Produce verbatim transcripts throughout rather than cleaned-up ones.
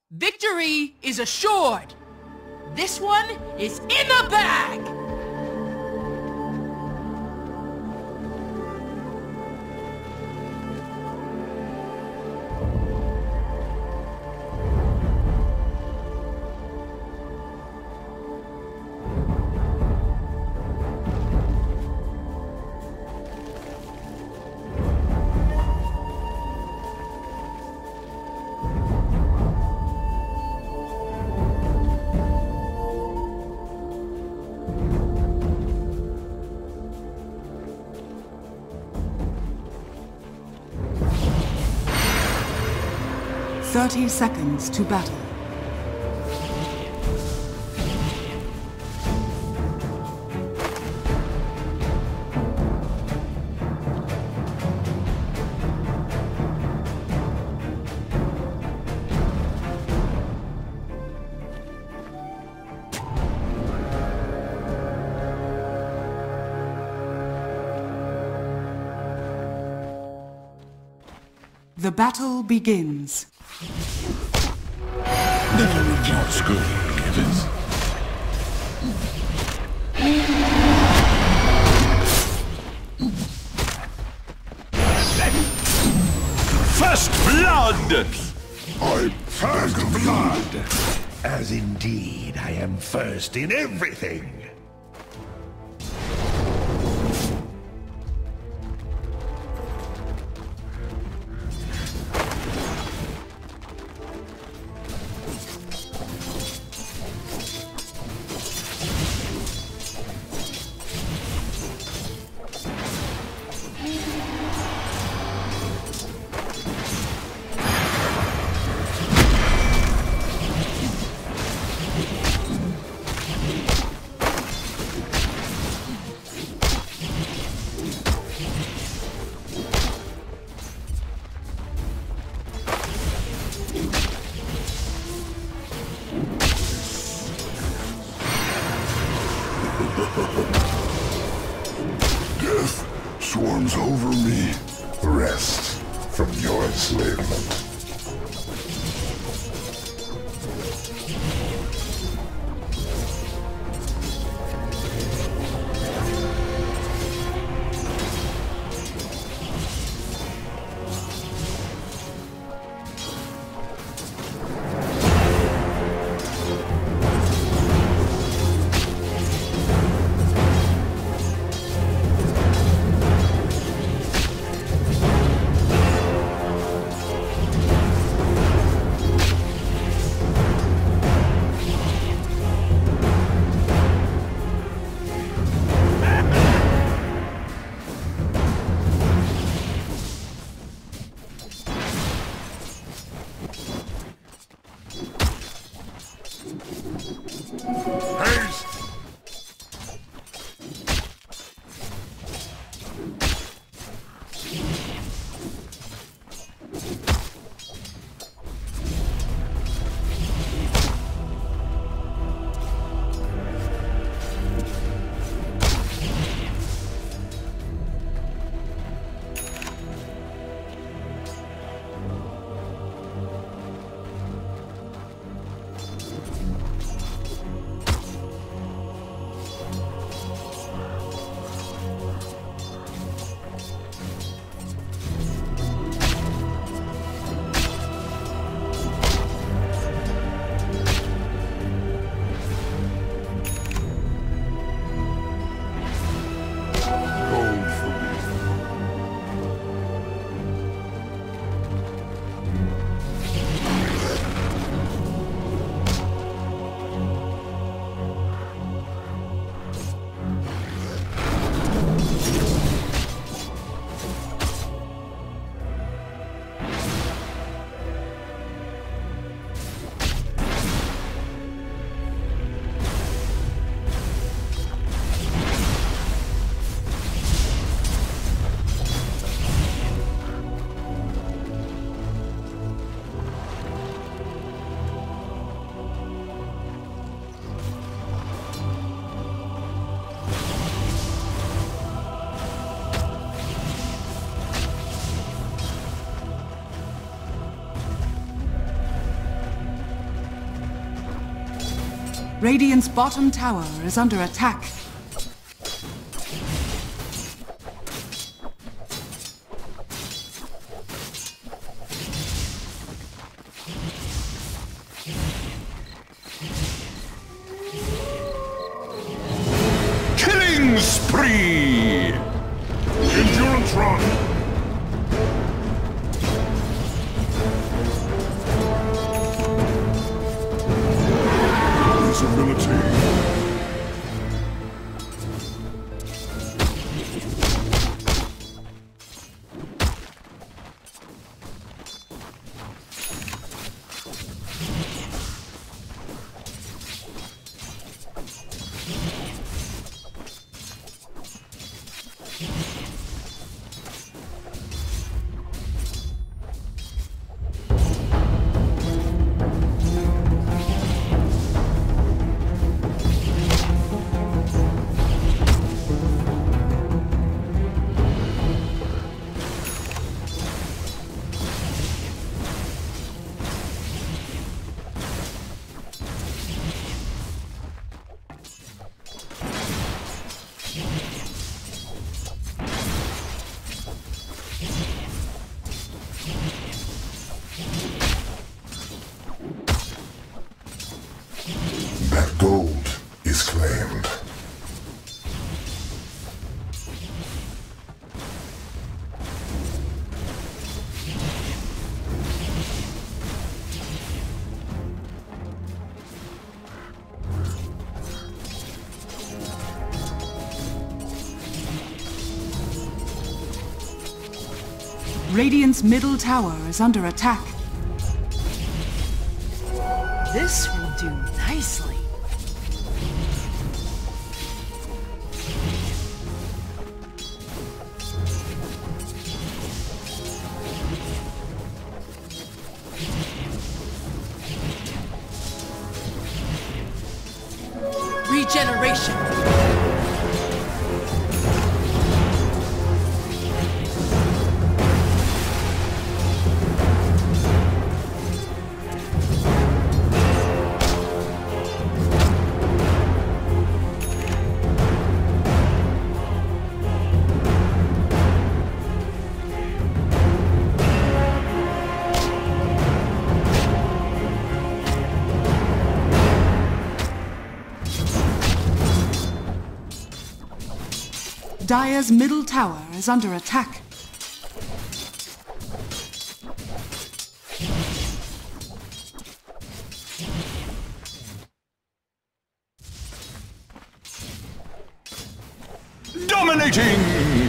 Victory is assured. This one is in the bag! Thirty seconds to battle. The battle begins. Never recounts good forgiveness. First blood! I first blood! As indeed I am first in everything. Death swarms over me. Rest from your enslavement. Radiant's bottom tower is under attack. Killing spree! Endurance run! Visibility. That gold is claimed. Radiant's middle tower is under attack. This will do nicely. Regeneration. Dire's middle tower is under attack. Dominating!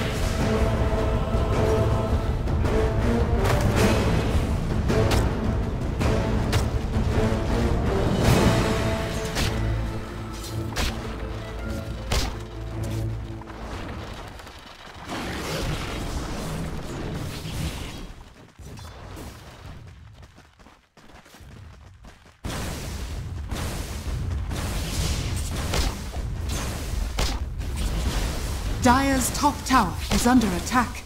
Dire's top tower is under attack.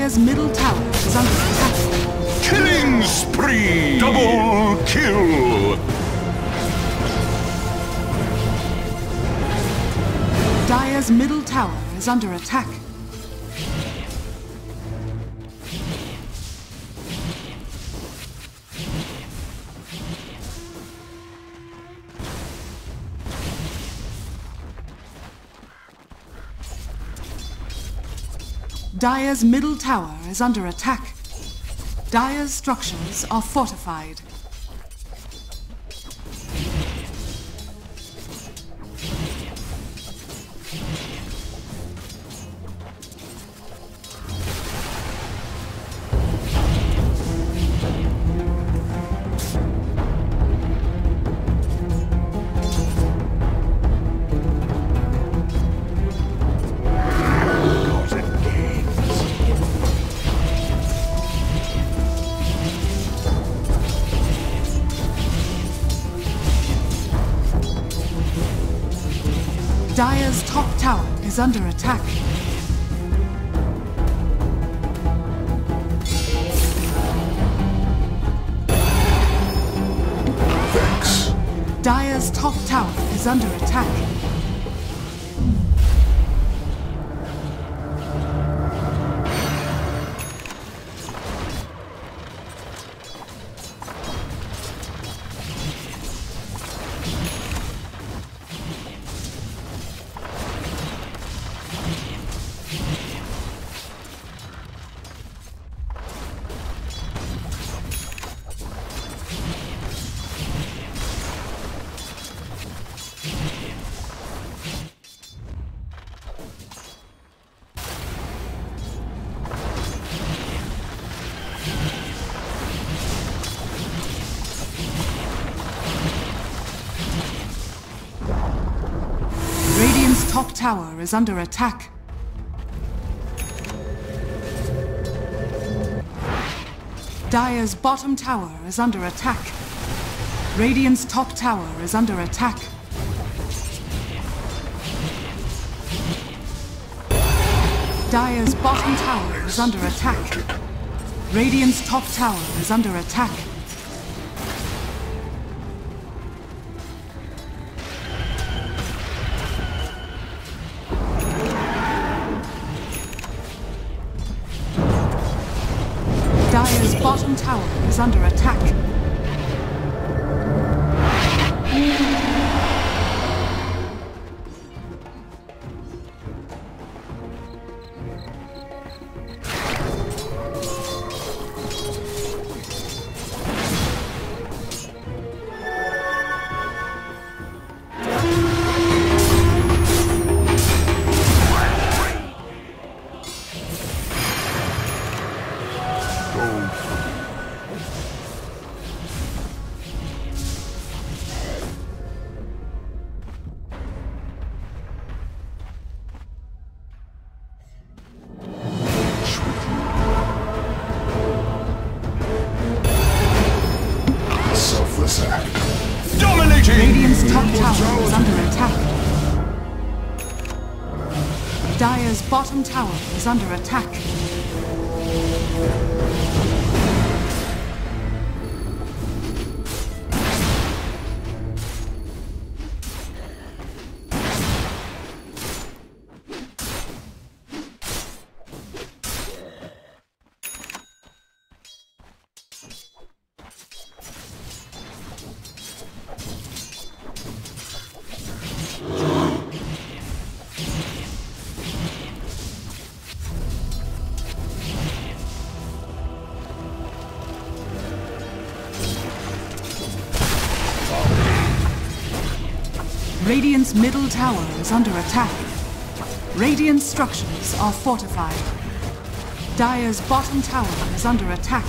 Dire's middle tower is under attack. Killing spree! Double kill! Dire's middle tower is under attack. Dire's middle tower is under attack. Dire's structures are fortified. Dire's top tower is under attack. Thanks. Dire's top tower is under attack. Radiant's top tower is under attack. Dire's bottom tower is under attack. Radiant's top tower is under attack. Dire's bottom tower is under attack. Radiant's top tower is under attack. Dire's bottom tower is under attack. Dominating! Radiant's top tower is under attack. Dire's bottom tower is under attack. Radiant's middle tower is under attack. Radiant structures are fortified. Dire's bottom tower is under attack.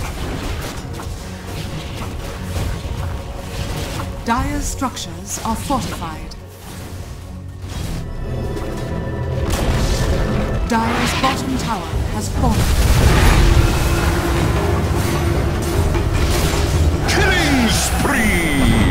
Dire's structures are fortified. Dire's bottom tower has fallen. Killing spree!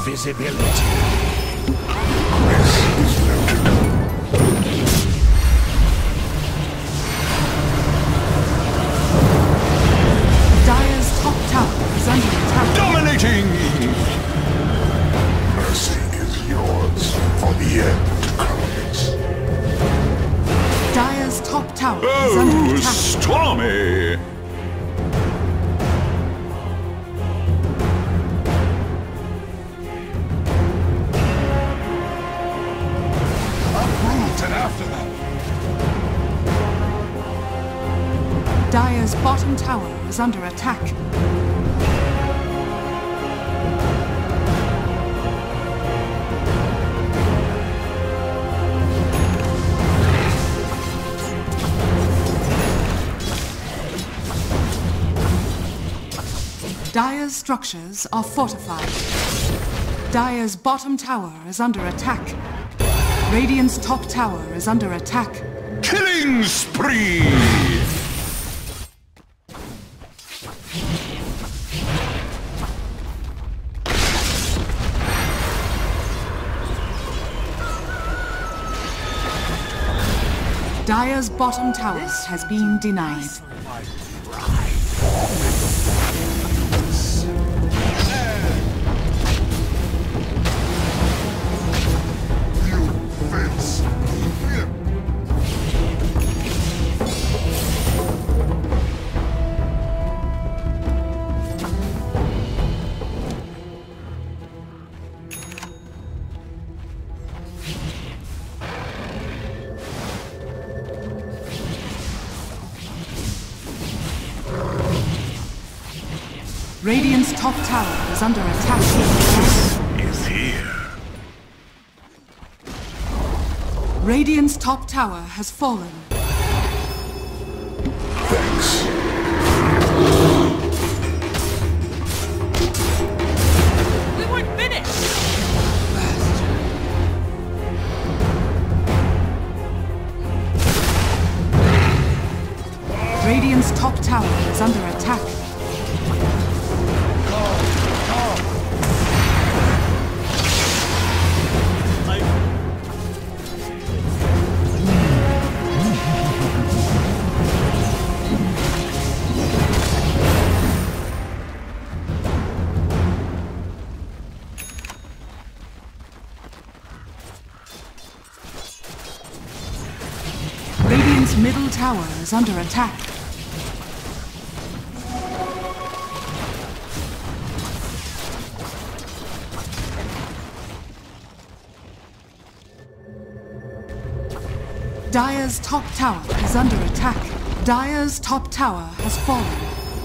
visibility. This is noted. Dire's top tower is under attack. Dominating! Mercy is yours for the end comes. Dire's top tower is under Oh, attack. stormy! Uproot and after them. Dire's bottom tower is under attack. Dire's structures are fortified. Dire's bottom tower is under attack. Radiant's top tower is under attack. Killing spree! Dire's bottom tower has been denied. You fence. Radiant's top tower is under attack. Is here. Radiant's top tower has fallen. Thanks. We weren't finished! Radiant's top tower is under attack. Radiant's middle tower is under attack. Dire's top tower is under attack. Dire's top tower has fallen.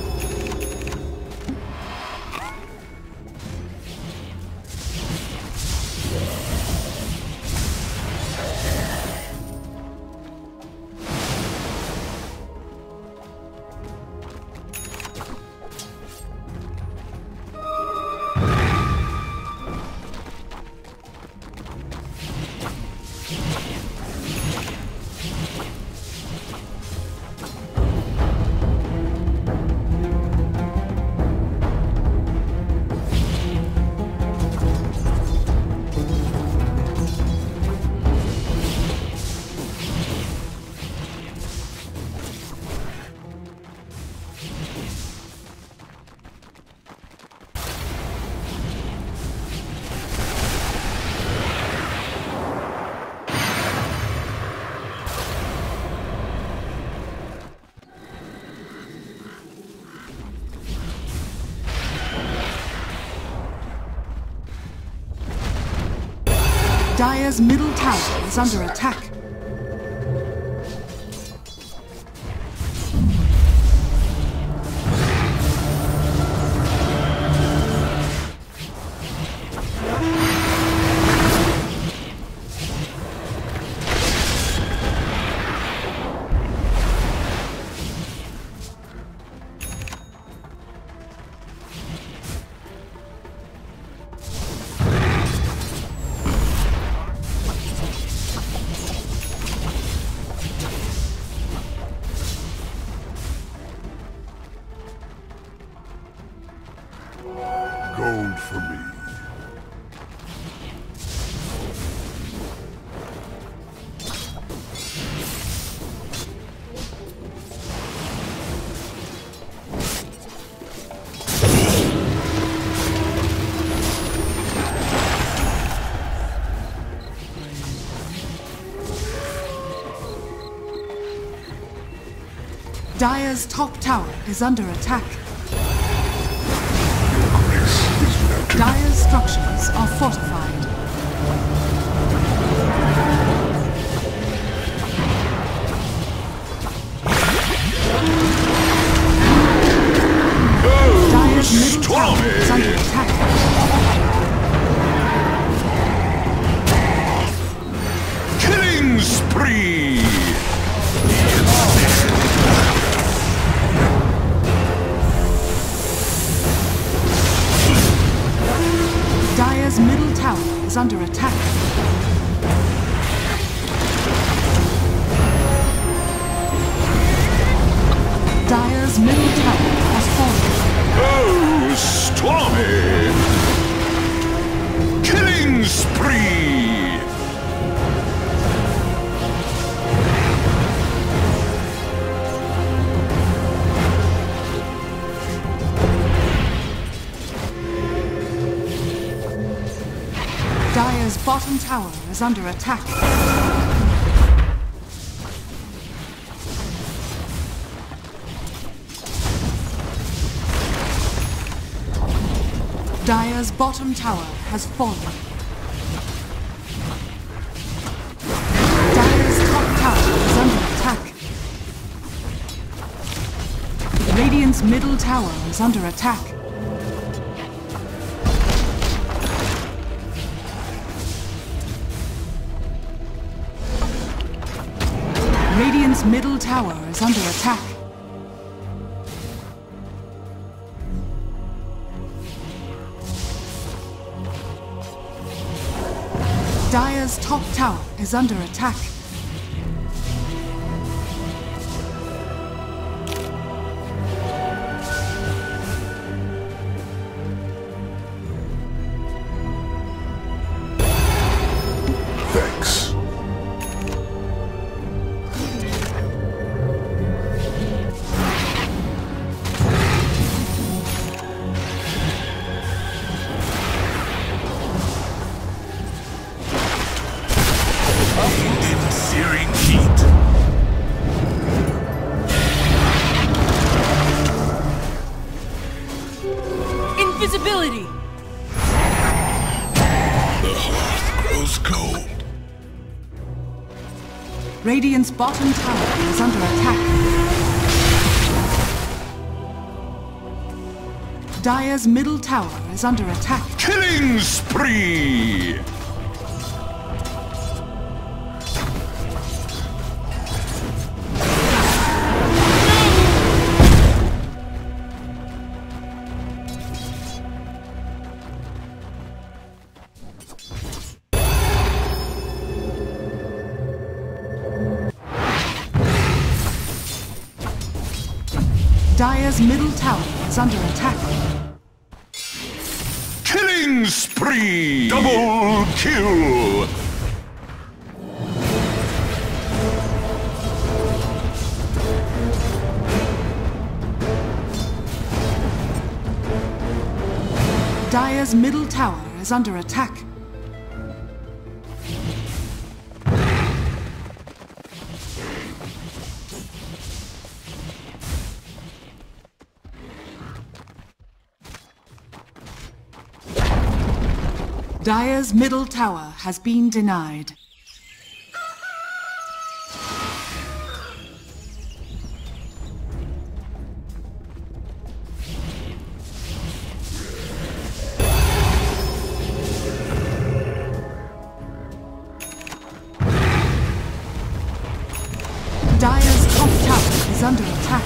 Dire's middle tower is under attack. Dire's top tower is under attack. Grace is melted. Dire's structures are fortified. Dire's middle tower is under attack. Killing spree! Dire's middle tower is under attack. Dire's middle tower has fallen. Oh, stormy! Killing spree! Dire's bottom tower is under attack. Dire's bottom tower has fallen. Dire's top tower is under attack. Radiant's middle tower is under attack. Radiant's middle tower is under attack. Dire's top tower is under attack. Thanks. In searing heat. Invisibility! The hearth grows cold. Radiant's bottom tower is under attack. Dire's middle tower is under attack. Killing spree! Dire's middle tower is under attack. Killing spree! Double kill! Dire's middle tower is under attack. Dire's middle tower has been denied. Dire's top tower is under attack.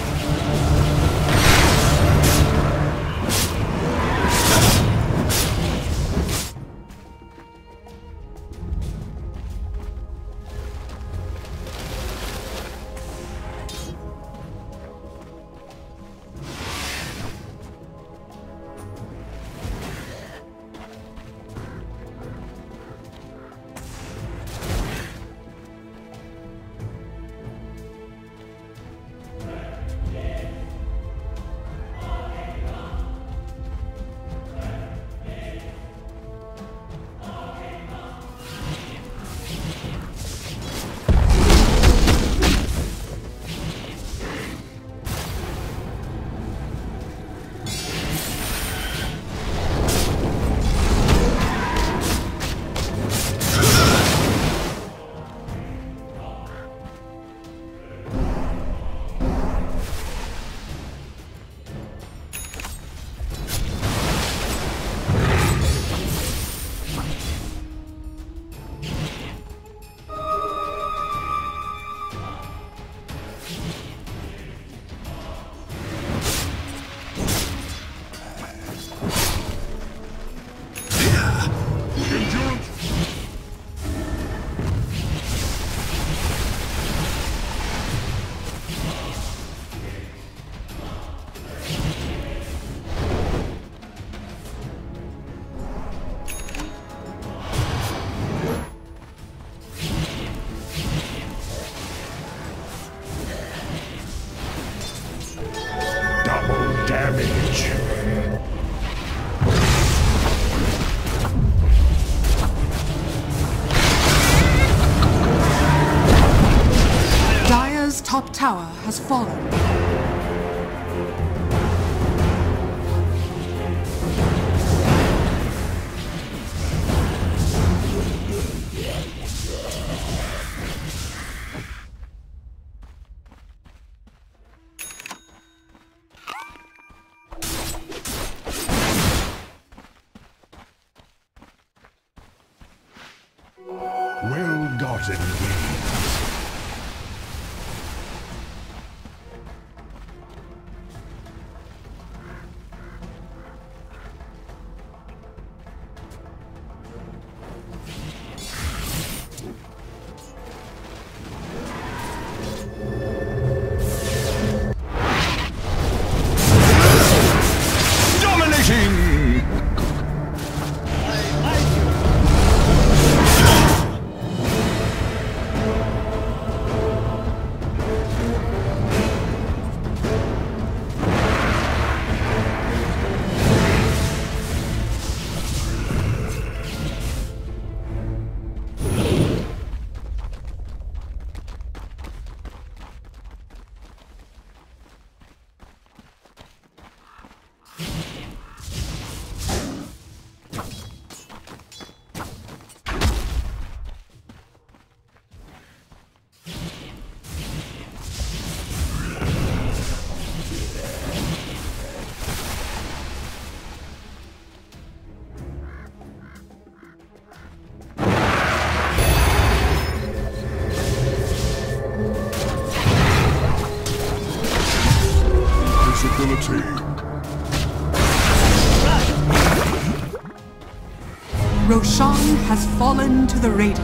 tower has fallen. Well-gotten gains. Roshan has fallen to the Radiant.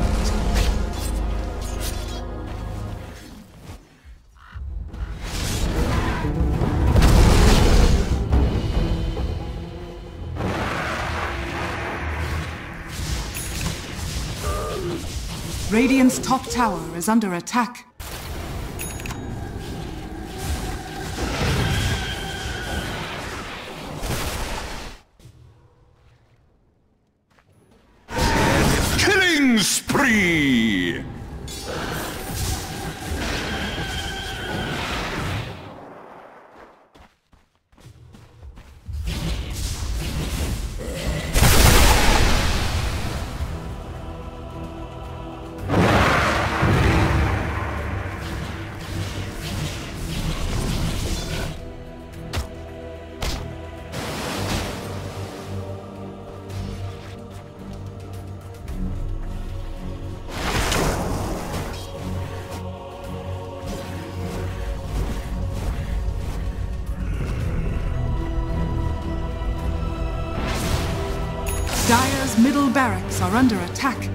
Radiant's top tower is under attack. Killing spree! Dire's middle barracks are under attack.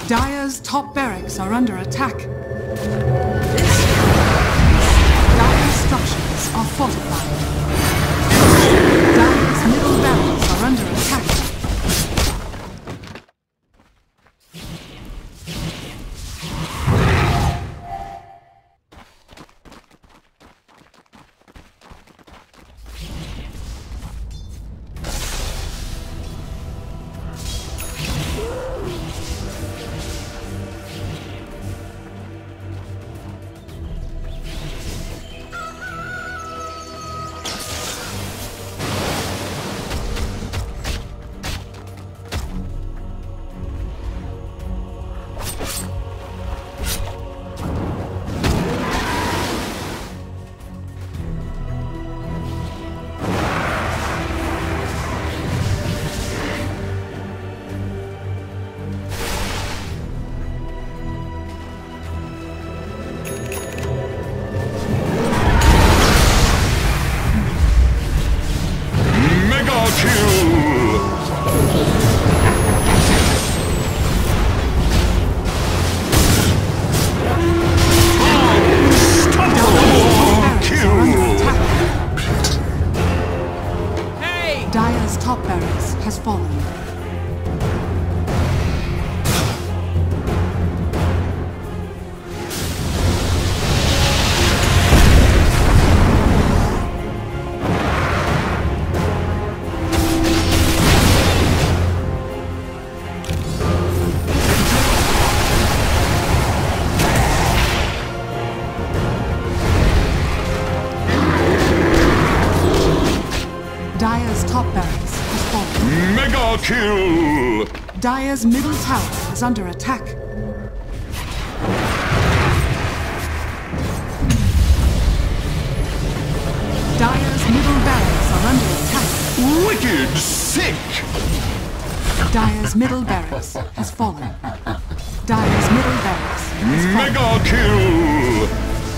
Dire's top barracks are under attack. Dire's structures are fortified. Dire's middle barracks are under attack. Dire's top barracks has fallen. Dire's top barracks has fallen. Mega kill! Dire's middle tower is under attack. Dire's middle barracks are under attack. Wicked sick! Dire's middle barracks has fallen. Dire's middle barracks has fallen. Mega kill!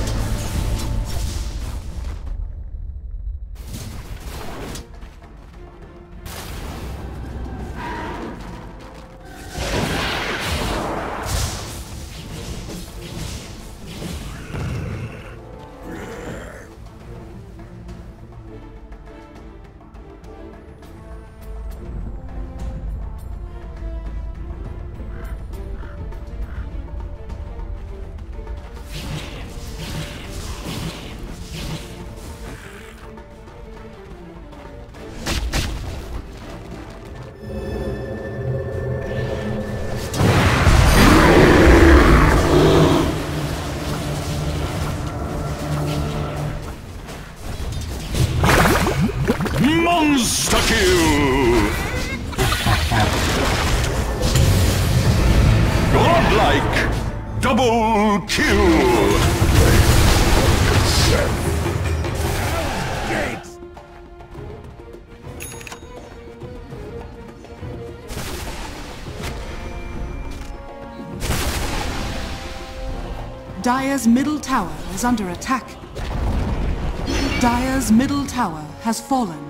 Monster kill! Godlike! Double kill! Dire's middle tower is under attack. Dire's middle tower has fallen.